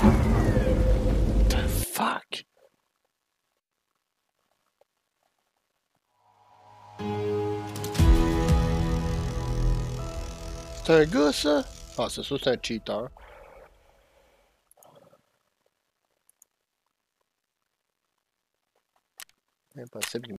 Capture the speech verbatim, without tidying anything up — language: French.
The fuck? C'est un gars, ça? Ah, c'est sûr, c'est un cheater. Impossible.